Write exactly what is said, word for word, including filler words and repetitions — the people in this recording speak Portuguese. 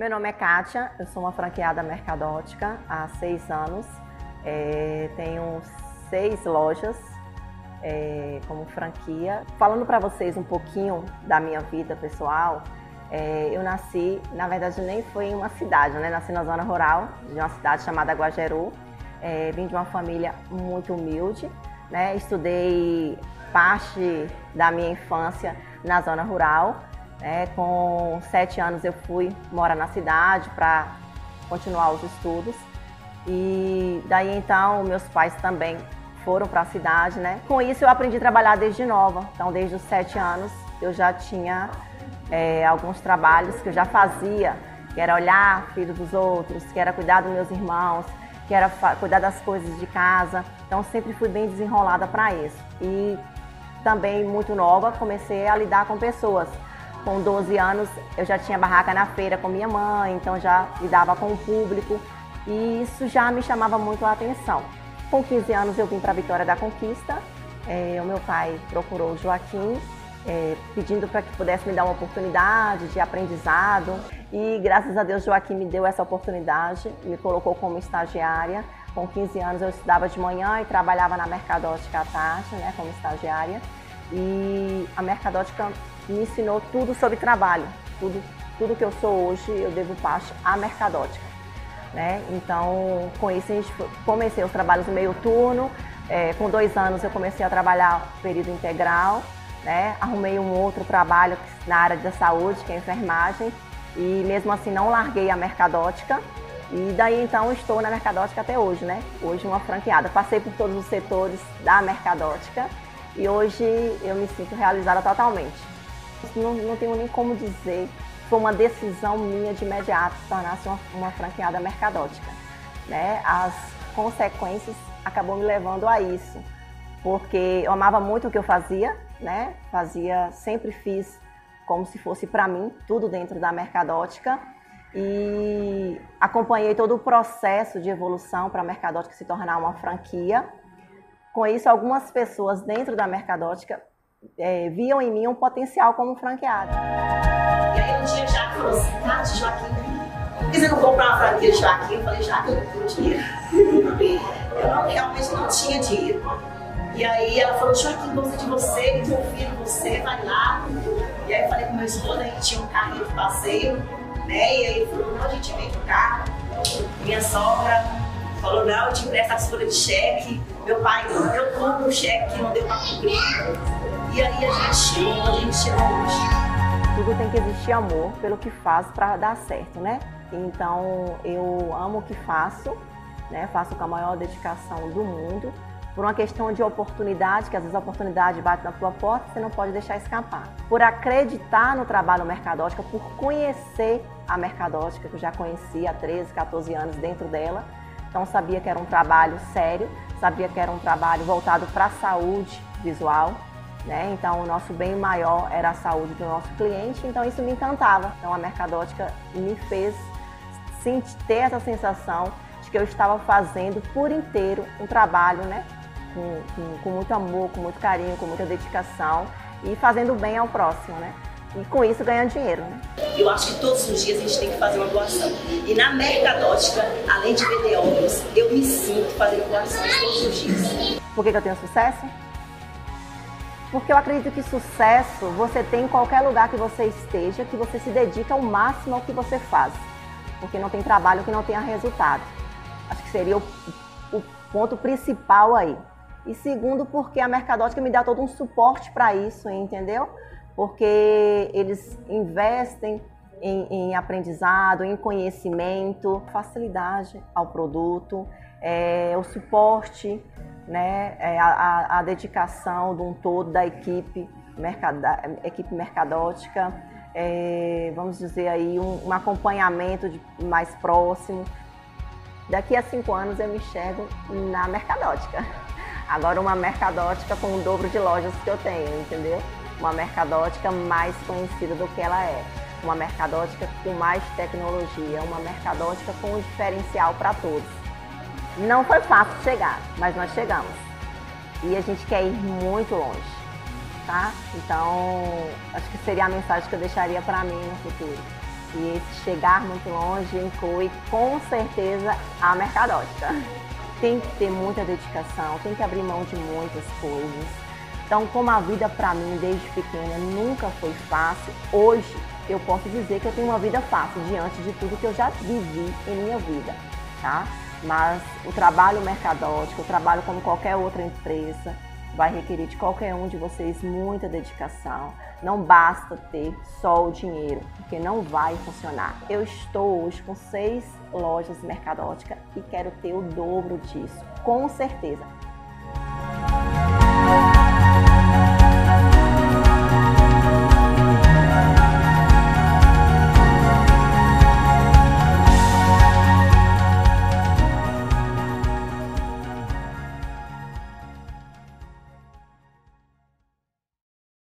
Meu nome é Kátia, eu sou uma franqueada Mercadótica há seis anos. É, tenho seis lojas é, como franquia. Falando para vocês um pouquinho da minha vida pessoal, é, eu nasci, na verdade nem foi em uma cidade, né? Nasci na zona rural de uma cidade chamada Guajeru. É, vim de uma família muito humilde, né? Estudei parte da minha infância na zona rural. É, com sete anos eu fui morar na cidade para continuar os estudos e daí então meus pais também foram para a cidade, né? Com isso eu aprendi a trabalhar desde nova, então desde os sete anos eu já tinha é, alguns trabalhos que eu já fazia, que era olhar filho dos outros, que era cuidar dos meus irmãos, que era cuidar das coisas de casa, então sempre fui bem desenrolada para isso. E também muito nova comecei a lidar com pessoas. Com doze anos eu já tinha barraca na feira com minha mãe, então já lidava com o público e isso já me chamava muito a atenção. Com quinze anos eu vim para Vitória da Conquista, é, o meu pai procurou o Joaquim, é, pedindo para que pudesse me dar uma oportunidade de aprendizado e graças a Deus Joaquim me deu essa oportunidade, me colocou como estagiária. Com quinze anos eu estudava de manhã e trabalhava na Mercadótica à tarde, né, como estagiária, e a Mercadótica me ensinou tudo sobre trabalho, tudo, tudo que eu sou hoje eu devo parte à Mercadótica, né? Então, com isso, a gente comecei os trabalhos no meio turno, é, com dois anos eu comecei a trabalhar período integral, né? Arrumei um outro trabalho na área da saúde, que é a enfermagem, e mesmo assim não larguei a Mercadótica, e daí então estou na Mercadótica até hoje, né? Hoje uma franqueada, passei por todos os setores da Mercadótica e hoje eu me sinto realizada totalmente. Não, não tenho nem como dizer, foi uma decisão minha de imediato tornar-se uma, uma franqueada Mercadótica, né? As consequências acabou me levando a isso, porque eu amava muito o que eu fazia, né? Fazia, sempre fiz como se fosse para mim, tudo dentro da Mercadótica e acompanhei todo o processo de evolução para a Mercadótica se tornar uma franquia. Com isso, algumas pessoas dentro da Mercadótica É, viam em mim um potencial como franqueado. E aí um dia Jaque falou assim, tá, Joaquim, por que você não comprar uma franquia de Joaquim? Eu falei, Jaque, eu não tenho dinheiro. Eu não, realmente não tinha dinheiro. E aí ela falou, Joaquim, gosta de você, que confia em você, vai lá. E aí eu falei com meu esposo, a gente tinha um carrinho de passeio, né? E aí ele falou, não, a gente vende o carro. Minha sogra falou, não, eu te empresto as folhas de cheque. Meu pai, não, eu compro o cheque que não deu para cumprir. E aí a gente chegou, a gente chegou hoje. Tudo tem que existir amor pelo que faz para dar certo, né? Então eu amo o que faço, né? Faço com a maior dedicação do mundo. Por uma questão de oportunidade, que às vezes a oportunidade bate na tua porta, você não pode deixar escapar. Por acreditar no trabalho Mercadótica, por conhecer a Mercadótica, que eu já conhecia há treze, quatorze anos dentro dela. Então sabia que era um trabalho sério, sabia que era um trabalho voltado para a saúde visual. Né? Então o nosso bem maior era a saúde do nosso cliente, então isso me encantava. Então a Mercadótica me fez sentir, ter essa sensação de que eu estava fazendo por inteiro um trabalho, né? com, com, com muito amor, com muito carinho, com muita dedicação e fazendo bem ao próximo, né? E com isso ganhando dinheiro, né? Eu acho que todos os dias a gente tem que fazer uma doação. E na Mercadótica, além de vender óculos, eu me sinto fazendo doações todos os dias. Por que que eu tenho sucesso? Porque eu acredito que sucesso você tem em qualquer lugar que você esteja, que você se dedica ao máximo ao que você faz. Porque não tem trabalho que não tenha resultado. Acho que seria o, o ponto principal aí. E segundo, porque a Mercadótica me dá todo um suporte para isso, entendeu? Porque eles investem em, em aprendizado, em conhecimento, facilidade ao produto, é, o suporte, né, a, a, a dedicação de um todo da equipe, mercada, equipe Mercadótica, é, vamos dizer aí um, um acompanhamento de, mais próximo. Daqui a cinco anos eu me enxergo na Mercadótica. Agora uma Mercadótica com o dobro de lojas que eu tenho, entendeu? Uma Mercadótica mais conhecida do que ela é. Uma Mercadótica com mais tecnologia, uma Mercadótica com um diferencial para todos. Não foi fácil chegar, mas nós chegamos. E a gente quer ir muito longe, tá? Então, acho que seria a mensagem que eu deixaria para mim no futuro. E esse chegar muito longe inclui, com certeza, a mercadótica. Tem que ter muita dedicação, tem que abrir mão de muitas coisas. Então, como a vida para mim, desde pequena, nunca foi fácil, hoje eu posso dizer que eu tenho uma vida fácil, diante de tudo que eu já vivi em minha vida, tá? Mas o trabalho mercadótico, o trabalho como qualquer outra empresa, vai requerer de qualquer um de vocês muita dedicação. Não basta ter só o dinheiro, porque não vai funcionar. Eu estou hoje com seis lojas mercadóticas e quero ter o dobro disso, com certeza.